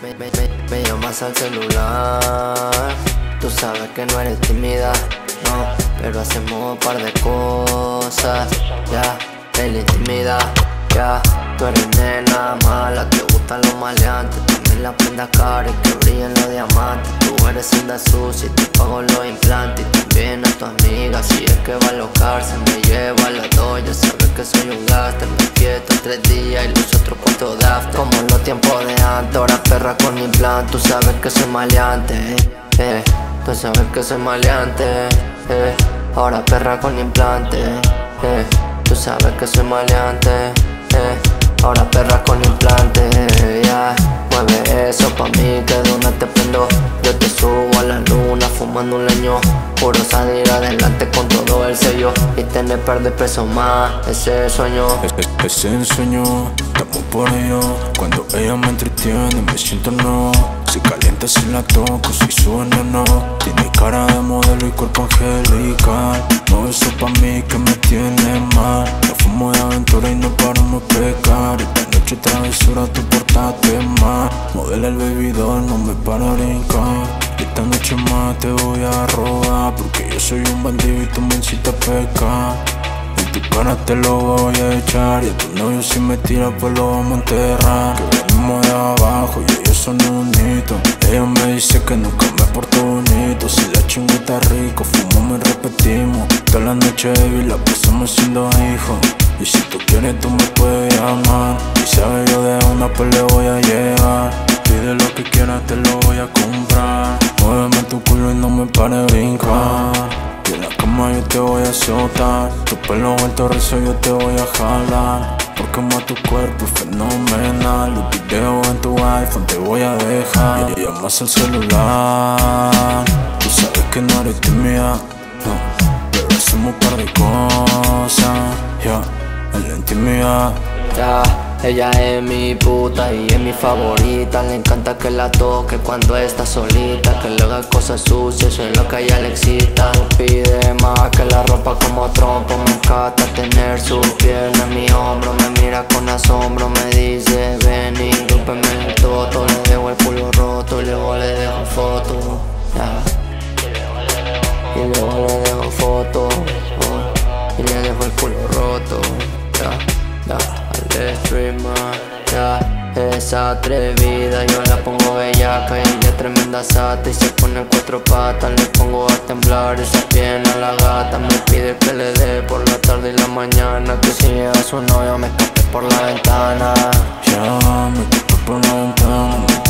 Me llamas al celular. Tú sabes que no eres tímida, no, pero hacemos un par de cosas. Ya, en la intimidad, ya. Tú eres nena mala, te gustan los maleantes. También la prenda cara y que brillen los diamantes. Tú eres senda sucia y te pago los implantes. Y también a tu amiga, si es que va a alocarse. Me lleva a la doya, sabes que soy un gaster. Me quieto 3 días y los otros 4 de after. Como en los tiempos de antes, ahora perra con implante. Tú sabes que soy maleante, tú sabes que soy maleante, ahora perra con implante, tú sabes que soy maleante, ahora perra con implante, yeah. Mueve eso pa' mí que de una te prendo. Yo te subo a la luna fumando un leño. Puro salir adelante con todo el sello y tener par de pesos más, ese sueño. Ese ensueño, estamos por ello. Cuando ella me entretiene me siento no. Si calienta si la toco, si suena no. Tiene cara de modelo y cuerpo angelical. No eso pa' mí que me tiene mal. No fumo de aventura y no paramos pecar. Esta noche travesura tú portate mal. Modela el bebidor, no me para brincar. Esta noche más te voy a robar, porque yo soy un bandido y tú me incitas a pecar. En tu cara te lo voy a echar, y a tu novio si me tira pues lo vamos a enterrar. Que venimos de abajo y ellos son un hito. Ella me dice que nunca me porto bonito. Si la chinga está rico, fumamos y repetimos. Toda la noche baby la pasamos siendo hijos. Y si tú quieres tú me puedes llamar. Y sabes yo de una pues le voy a llegar. Pide lo que quieras, te lo voy a comprar. Muéveme tu culo y no me pare brincar. Y en la cama yo te voy a azotar. Tu pelo vuelto rezo yo te voy a jalar. Porque más tu cuerpo es fenomenal. Los videos en tu iPhone te voy a dejar. Y llamas al celular. Tú sabes que no eres tímida, no, pero hacemos un par de cosas, yeah, en la intimidad. Ya, ella es mi puta y es mi favorita. Le encanta que la toque cuando está solita, que le haga cosas sucias, eso es lo que a ella le excita. No pide más que la ropa como trompo. Me encanta tener su pierna en mi hombro. Me mira con asombro, me dice ven y rúmpeme el toto. Le dejo el culo roto y luego le dejo foto, ya. Y luego le dejo foto, y le dejo el culo roto, ya, ya. Al streamer, ya. Esa atrevida yo la pongo bellaca y ella tremenda sata. Y se pone 4 patas, le pongo a temblar esa pierna a la gata. Me pide que le dé por la tarde y la mañana. Que si llega su novio me escape por la ventana. Ya, me escape por la ventana.